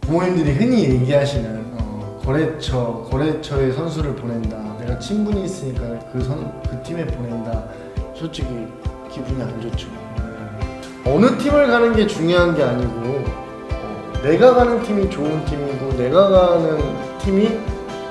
부모님들이 흔히 얘기하시는 거래처에 선수를 보낸다. 내가 친분이 있으니까 그 팀에 보낸다. 솔직히 기분이 안 좋죠. 어느 팀을 가는 게 중요한 게 아니고 내가 가는 팀이 좋은 팀이고 내가 가는 팀이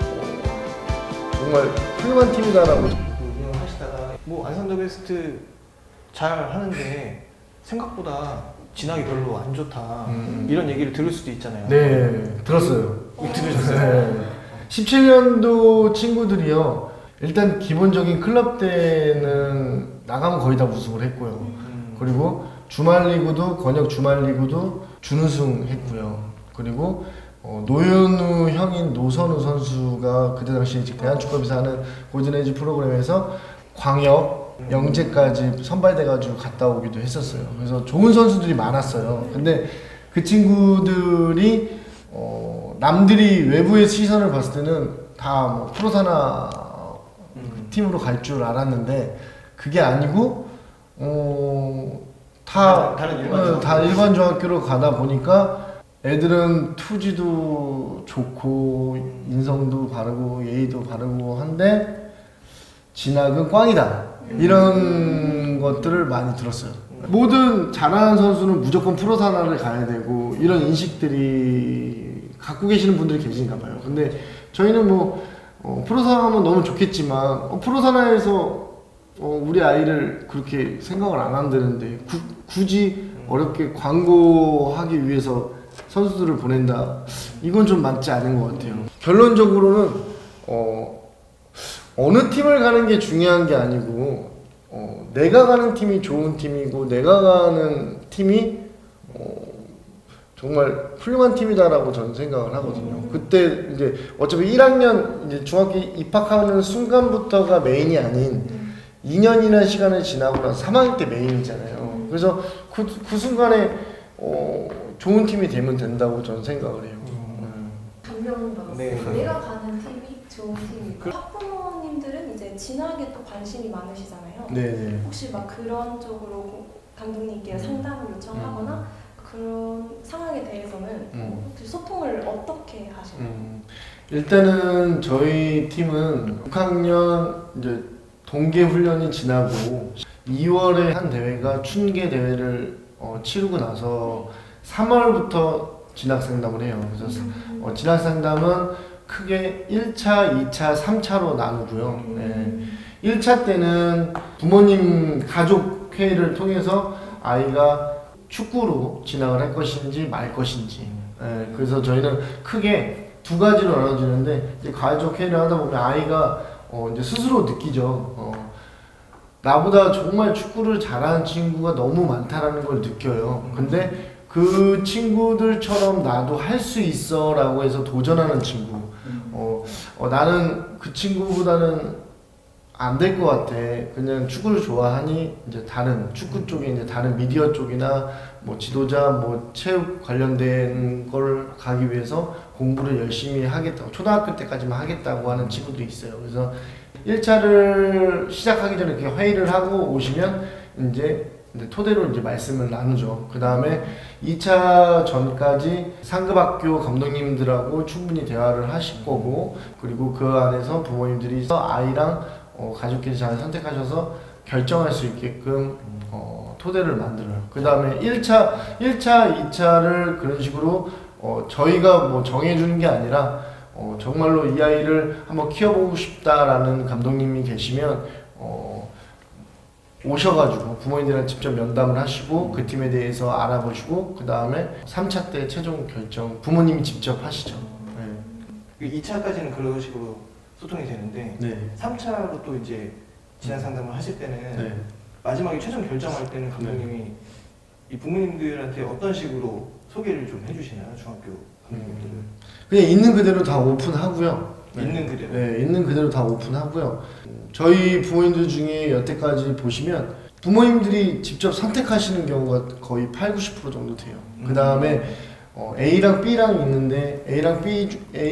정말 훌륭한 팀이다라고 운영하시다가 뭐 안산 더 베스트 잘 하는데 생각보다 진학이 별로 안 좋다 이런 얘기를 들을 수도 있잖아요. 네, 들었어요. 들으셨어요? 네. 17년도 친구들이요. 일단 기본적인 클럽 때는 나가면 거의 다 우승을 했고요. 그리고 주말 리그도 권역 주말 리그도 준우승 했고요. 그리고 노현우 형인 노선우 선수가 그때 당시 대한축구협에서 하는 골든에이지 프로그램에서 광역 영재까지 선발돼가지고 갔다 오기도 했었어요. 그래서 좋은 선수들이 많았어요. 근데 그 친구들이 남들이 외부의 시선을 봤을 때는 다 뭐 프로사나 팀으로 갈 줄 알았는데 그게 아니고 다 일반 중학교로 가다 보니까 애들은 투지도 좋고 인성도 바르고 예의도 바르고 한데 진학은 꽝이다 이런 것들을 많이 들었어요. 모든 잘하는 선수는 무조건 프로사나를 가야 되고 이런 인식들이 갖고 계시는 분들이 계신가 봐요. 근데 저희는 뭐 프로사나 하면 너무 좋겠지만 프로사나에서 우리 아이를 그렇게 생각을 안 한다는데 굳이 어렵게 광고하기 위해서 선수들을 보낸다. 이건 좀 맞지 않은 것 같아요. 결론적으로는 어느 팀을 가는 게 중요한 게 아니고 내가 가는 팀이 좋은 팀이고 내가 가는 팀이 정말 훌륭한 팀이다라고 저는 생각을 하거든요. 그때 이제 어차피 1학년 이제 중학교 입학하는 순간부터가 메인이 아닌 2년이라는 시간을 지나고 나서 3학년 때 메인이잖아요. 그래서 그 순간에 좋은 팀이 되면 된다고 저는 생각을 해요. 감명 받았어요. 네. 내가 가는 팀이 좋은 팀이고 학부모님들은 이제 진학에 또 관심이 많으시잖아요. 네. 혹시 막 그런 쪽으로 감독님께 상담을 요청하거나 그런 상황에 대해서는 소통을 어떻게 하시나요? 일단은 저희 팀은 6학년 이제 동계 훈련이 지나고 2월에 한 대회가 춘계 대회를 치르고 나서 3월부터 진학 상담을 해요. 그래서 진학 상담은 크게 1차, 2차, 3차로 나누고요. 네. 1차 때는 부모님 가족 회의를 통해서 아이가 축구로 진학을 할 것인지 말 것인지. 네. 그래서 저희는 크게 두 가지로 나눠지는데 이제 가족 회의를 하다 보면 아이가 이제 스스로 느끼죠. 나보다 정말 축구를 잘하는 친구가 너무 많다라는 걸 느껴요. 근데 그 친구들처럼 나도 할 수 있어 라고 해서 도전하는 친구. 나는 그 친구보다는 안 될 것 같아. 그냥 축구를 좋아하니 이제 다른 축구 쪽에 이제 다른 미디어 쪽이나 뭐 지도자 뭐 체육 관련된 걸 가기 위해서 공부를 열심히 하겠다고 초등학교 때까지만 하겠다고 하는 친구들이 있어요. 그래서 1차를 시작하기 전에 이렇게 회의를 하고 오시면 이제 토대로 이제 말씀을 나누죠. 그 다음에 2차 전까지 상급학교 감독님들하고 충분히 대화를 하실 거고, 그리고 그 안에서 부모님들이 아이랑 가족끼리 잘 선택하셔서 결정할 수 있게끔 토대를 만들어요. 그 다음에 1차, 2차를 그런 식으로 저희가 뭐 정해주는 게 아니라 정말로 이 아이를 한번 키워보고 싶다라는 감독님이 계시면 오셔가지고 부모님들이랑 직접 면담을 하시고 그 팀에 대해서 알아보시고 그 다음에 3차 때 최종 결정 부모님이 직접 하시죠. 네. 2차까지는 그런 식으로 소통이 되는데 네. 3차로 또 이제 진학 상담을 하실 때는 네. 마지막에 최종 결정할 때는 감독님이 이 부모님들한테 어떤 식으로 소개를 좀 해주시나요? 중학교 감독님들은? 그냥 있는 그대로 다 오픈하고요. 네. 있는 그대로? 네, 있는 그대로 다 오픈하고요. 저희 부모님들 중에 여태까지 보시면 부모님들이 직접 선택하시는 경우가 거의 80-90% 정도 돼요. 그 다음에 A랑 B랑 있는데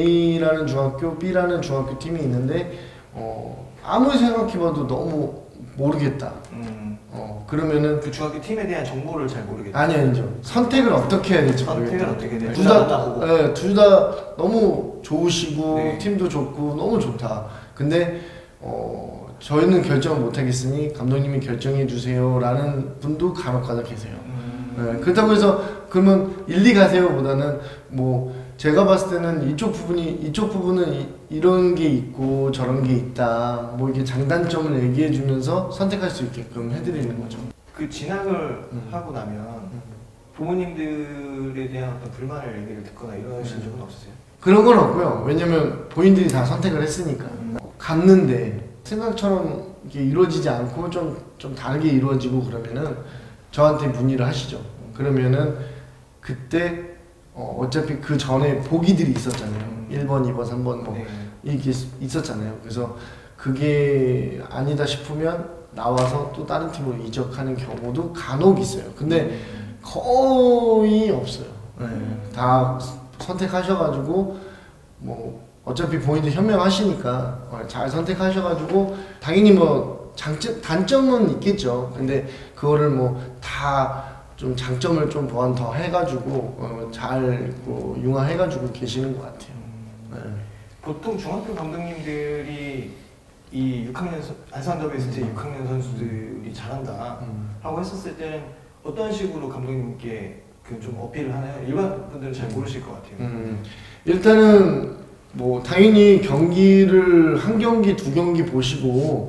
A라는 중학교, B라는 중학교 팀이 있는데 아무리 생각해봐도 너무 모르겠다. 그러면은 그 중학교 팀에 대한 정보를 잘 모르겠다. 아니죠. 선택을 어떻게 해야 될지 모르겠다. 선택을 어떻게 해야 될지 둘 다 너무 좋으시고 네. 팀도 좋고 너무 좋다. 근데 저희는 결정을 못 하겠으니 감독님이 결정해 주세요라는 분도 간혹가다 계세요. 네, 그렇다고 해서 그러면 일리 가세요보다는 뭐 제가 봤을 때는 이쪽 부분은 이런 게 있고 저런 게 있다. 뭐 이게 장단점을 얘기해 주면서 선택할 수 있게끔 해드리는 거죠. 그 진학을 하고 나면 부모님들에 대한 어떤 불만을 얘기를 듣거나 이러신 적은 없으세요? 그런 건 없고요. 왜냐면 본인들이 다 선택을 했으니까. 갔는데 생각처럼 이게 이루어지지 않고 좀 다르게 이루어지고 그러면은 저한테 문의를 하시죠. 그러면은 그때 어차피 그 전에 보기들이 있었잖아요. 1번, 2번, 3번 뭐 네. 이게 있었잖아요. 그래서 그게 아니다 싶으면 나와서 또 다른 팀으로 이적하는 경우도 간혹 있어요. 근데 거의 없어요. 네. 다 선택하셔가지고 뭐 어차피 본인들 현명하시니까 잘 선택하셔가지고 당연히 뭐 단점은 있겠죠. 근데 그거를 뭐 다 좀 장점을 좀 보완 더 해가지고 잘 융화해가지고 계시는 것 같아요. 네. 보통 중학교 감독님들이 이 6학년 안산 더베스트 6학년 선수들이 잘한다 하고 했었을 때는 어떤 식으로 감독님께 그 좀 어필을 하나요? 일반 분들은 잘 모르실 것 같아요. 일단은 뭐 당연히 경기를 한 경기 두 경기 보시고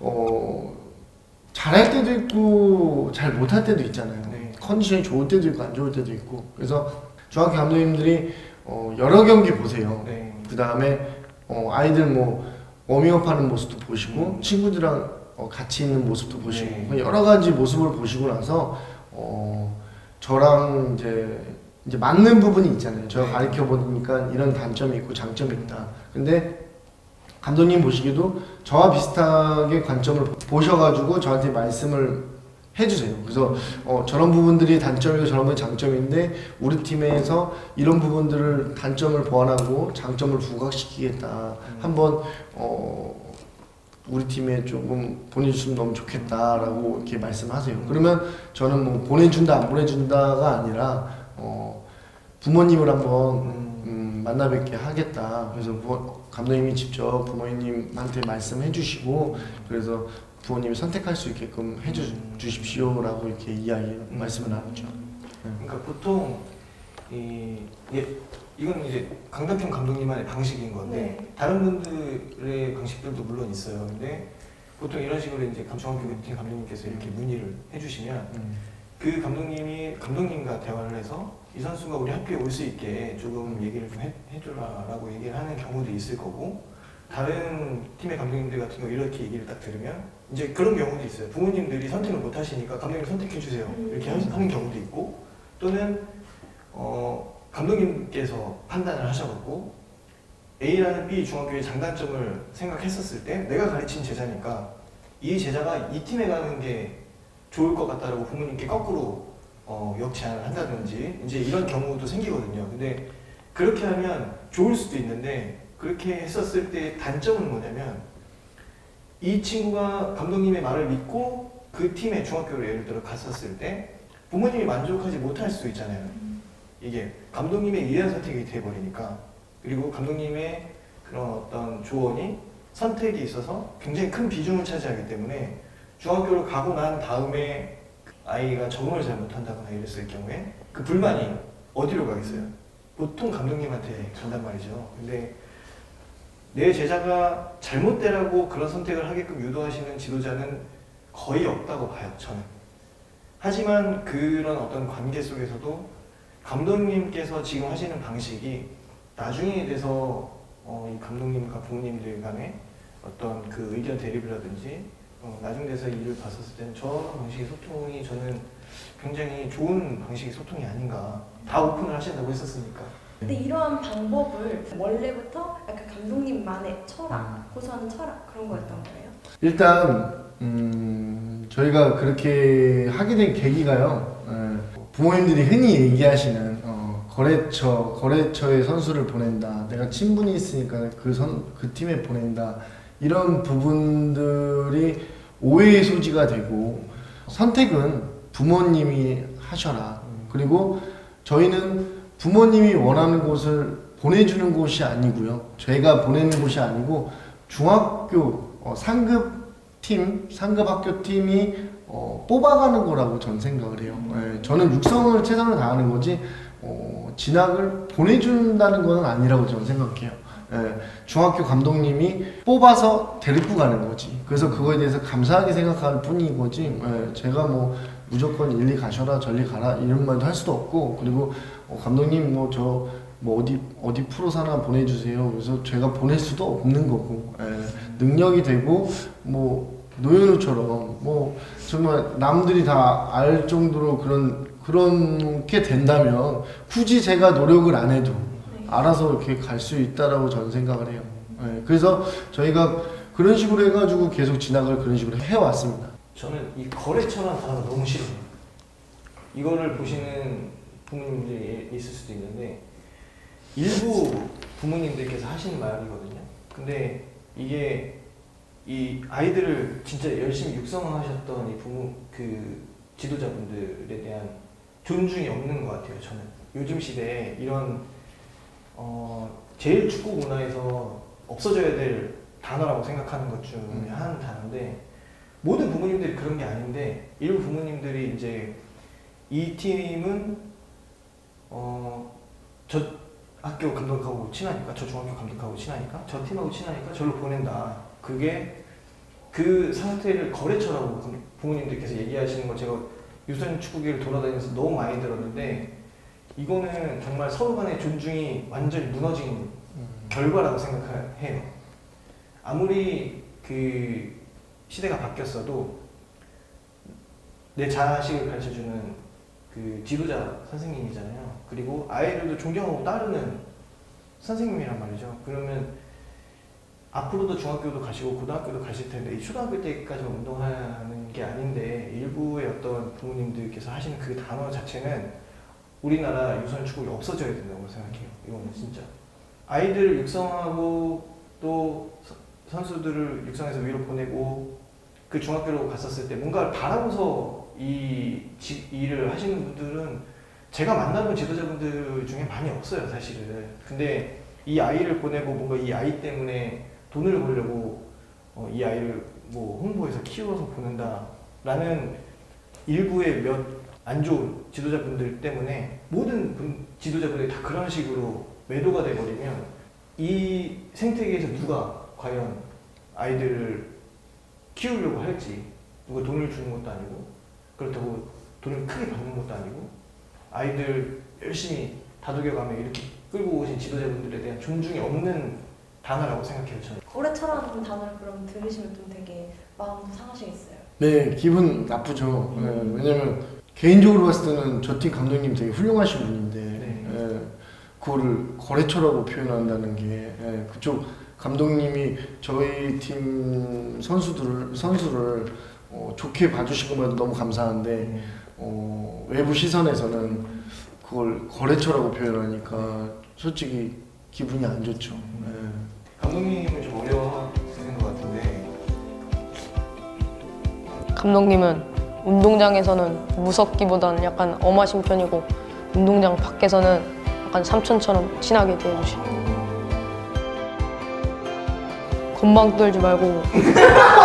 잘할 때도 있고 잘 못할 때도 있잖아요. 네. 컨디션이 좋을 때도 있고 안 좋을 때도 있고. 그래서 중학교 감독님들이 여러 경기 보세요. 네. 그 다음에 아이들 뭐 워밍업하는 모습도 보시고 친구들이랑 같이 있는 모습도 보시고 네. 여러 가지 모습을 보시고 나서 저랑 이제 맞는 부분이 있잖아요. 제가 네. 가르쳐 보니까 이런 단점이 있고 장점이 있다. 근데 감독님 보시기도 저와 비슷하게 관점을 보셔가지고 저한테 말씀을 해주세요. 그래서 저런 부분들이 단점이고 저런 부분이 장점인데 우리 팀에서 이런 부분들을 단점을 보완하고 장점을 부각시키겠다. 한번 우리 팀에 조금 보내주시면 너무 좋겠다라고 이렇게 말씀하세요. 그러면 저는 뭐 보내준다 안 보내준다가 아니라 부모님을 한번 만나 뵙게 하겠다. 그래서 감독님이 직접 부모님한테 말씀해 주시고 그래서 부모님이 선택할 수 있게끔 해주십시오라고 이렇게 말씀을 나누죠. 그러니까 보통 이건 이제 강덕형 감독님만의 방식인 건데 네. 다른 분들의 방식들도 물론 있어요. 근데 보통 이런 식으로 이제 중학교 팀 감독님께서 이렇게 문의를 해주시면 그 감독님과 대화를 해서 이 선수가 우리 학교에 올 수 있게 조금 얘기를 좀 해주라라고 얘기를 하는 경우도 있을 거고 다른 팀의 감독님들 같은 경우 이렇게 얘기를 딱 들으면 이제 그런 경우도 있어요. 부모님들이 선택을 못 하시니까 감독님 선택해 주세요 이렇게 하는 경우도 있고 또는 감독님께서 판단을 하셔갖고 A라는 B 중학교의 장단점을 생각했었을 때 내가 가르친 제자니까 이 제자가 이 팀에 가는 게 좋을 것 같다라고 부모님께 거꾸로 역제안을 한다든지 이제 이런 경우도 생기거든요. 근데 그렇게 하면 좋을 수도 있는데 그렇게 했었을 때 단점은 뭐냐면 이 친구가 감독님의 말을 믿고 그 팀의 중학교를 예를 들어 갔었을 때 부모님이 만족하지 못할 수 있잖아요. 이게 감독님의 유리한 선택이 돼버리니까 그리고 감독님의 그런 어떤 조언이 선택에 있어서 굉장히 큰 비중을 차지하기 때문에 중학교를 가고 난 다음에 아이가 적응을 잘 못한다거나 이랬을 경우에 그 불만이 어디로 가겠어요? 보통 감독님한테 간단 말이죠. 근데 내 제자가 잘못되라고 그런 선택을 하게끔 유도하시는 지도자는 거의 없다고 봐요, 저는. 하지만 그런 어떤 관계 속에서도 감독님께서 지금 하시는 방식이 나중에 돼서 이 감독님과 부모님들 간의 어떤 그 의견 대립이라든지 나중 돼서 일을 봤었을 때는 저 방식의 소통이 저는 굉장히 좋은 방식의 소통이 아닌가. 다 오픈을 하신다고 했었으니까. 근데 이러한 방법을 원래부터 약간 감독님만의 철학, 고수하는 철학 그런 거였던 거예요? 일단 저희가 그렇게 하게 된 계기가요. 부모님들이 흔히 얘기하시는 거래처에 선수를 보낸다. 내가 친분이 있으니까 그 팀에 보낸다. 이런 부분들이 오해의 소지가 되고 선택은 부모님이 하셔라. 그리고 저희는 부모님이 원하는 곳을 보내주는 곳이 아니고요. 저희가 보내는 곳이 아니고 중학교 상급 학교 팀이 뽑아가는 거라고 저는 생각을 해요. 저는 육성을 최선을 다하는 거지 진학을 보내준다는 건 아니라고 저는 생각해요. 중학교 감독님이 뽑아서 데리고 가는 거지. 그래서 그거에 대해서 감사하게 생각할 뿐인 거지. 제가 뭐 무조건 일리 가셔라 저리 가라 이런 말도 할 수도 없고, 그리고 감독님 어디 프로사나 보내주세요. 그래서 제가 보낼 수도 없는 거고, 능력이 되고 노현우처럼 정말 남들이 다 알 정도로 그렇게 된다면 굳이 제가 노력을 안 해도 알아서 이렇게 갈 수 있다라고 저는 생각을 해요. 그래서 저희가 그런 식으로 해가지고 계속 진학을 그런 식으로 해왔습니다. 저는 이 거래처라는 단어가 너무 싫어요. 이거를 보시는 부모님들이 있을 수도 있는데 일부 부모님들께서 하시는 말이거든요. 근데 이게 이 아이들을 진짜 열심히 육성하셨던 이 지도자분들에 대한 존중이 없는 것 같아요. 저는 요즘 시대에 이런 제일 축구 문화에서 없어져야 될 단어라고 생각하는 것 중에 한 단어인데, 모든 부모님들이 그런 게 아닌데 일부 부모님들이 이제 이 팀은 저 학교 감독하고 친하니까, 저 중학교 감독하고 친하니까, 저 팀하고 친하니까 저를 보낸다. 그게 그 상태를 거래처라고 부모님들께서 얘기하시는 거 제가 유소년 축구계를 돌아다니면서 너무 많이 들었는데, 이거는 정말 서로 간의 존중이 완전히 무너진 결과라고 생각해요. 아무리 그 시대가 바뀌었어도 내 자식을 가르쳐주는 그 지도자 선생님이잖아요. 그리고 아이들도 존경하고 따르는 선생님이란 말이죠. 그러면 앞으로도 중학교도 가시고 고등학교도 가실 텐데 이 초등학교 때까지만 운동하는 게 아닌데, 일부의 어떤 부모님들께서 하시는 그 단어 자체는 우리나라 유소년 축구가 없어져야 된다고 생각해요. 이거는 진짜 아이들을 육성하고 또 선수들을 육성해서 위로 보내고 그 중학교로 갔었을 때 뭔가를 바라고서 이 일을 하시는 분들은 제가 만나본 지도자분들 중에 많이 없어요, 사실은. 근데 이 아이를 보내고 뭔가 이 아이 때문에 돈을 벌려고 이 아이를 홍보해서 키워서 보낸다라는 일부의 몇 안 좋은 지도자분들 때문에 모든 지도자분들이 다 그런 식으로 매도가 돼버리면 이 생태계에서 누가 과연 아이들을 키우려고 할지, 누가 돈을 주는 것도 아니고 그렇다고 돈을 크게 받는 것도 아니고 아이들 열심히 다독여가며 이렇게 끌고 오신 지도자분들에 대한 존중이 없는 단어라고 생각해요, 저는. 거래처라는 단어를 그럼 들으시면 좀 되게 마음도 상하시겠어요? 네, 기분 나쁘죠. 왜냐면 개인적으로 봤을 때는 저 팀 감독님 되게 훌륭하신 분인데 그거를 거래처라고 표현한다는 게, 그쪽 감독님이 저희 팀 선수를 좋게 봐주신 것만 너무 감사한데 외부 시선에서는 그걸 거래처라고 표현하니까 솔직히 기분이 안 좋죠. 감독님을 좀 어려워하시는 것 같은데, 감독님은 운동장에서는 무섭기보다는 약간 엄하신 편이고 운동장 밖에서는 약간 삼촌처럼 친하게 대해주시고 건방 떨지 말고